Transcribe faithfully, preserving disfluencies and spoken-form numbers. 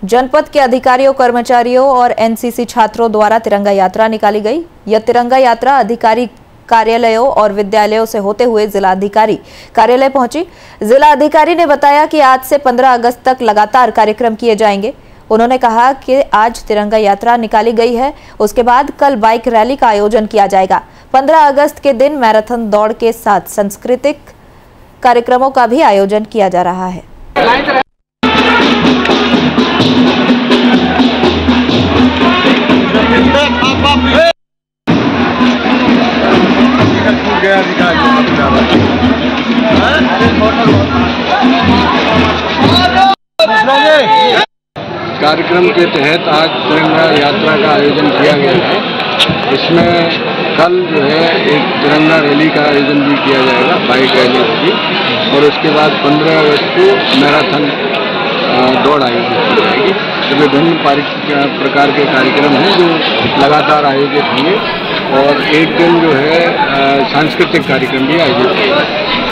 जनपद के अधिकारियों, कर्मचारियों और एनसीसी छात्रों द्वारा तिरंगा यात्रा निकाली गई। यह तिरंगा यात्रा अधिकारी कार्यालयों और विद्यालयों से होते हुए जिला अधिकारी कार्यालय पहुंची। जिला अधिकारी ने बताया कि आज से पंद्रह अगस्त तक लगातार कार्यक्रम किए जाएंगे। उन्होंने कहा कि आज तिरंगा यात्रा निकाली गई है, उसके बाद कल बाइक रैली का आयोजन किया जाएगा। पंद्रह अगस्त के दिन मैराथन दौड़ के साथ सांस्कृतिक कार्यक्रमों का भी आयोजन किया जा रहा है। कार्यक्रम के तहत आज तिरंगा यात्रा का आयोजन किया गया है। इसमें कल जो है एक तिरंगा रैली का आयोजन भी किया जाएगा, बाइक रैली होगी, और उसके बाद पंद्रह अगस्त को मैराथन दौड़ आयोजित की जाएगी। तो विभिन्न प्रकार के कार्यक्रम हैं जो लगातार आयोजित होंगे और एक दिन जो है सांस्कृतिक कार्यक्रम भी आयोजित होंगे।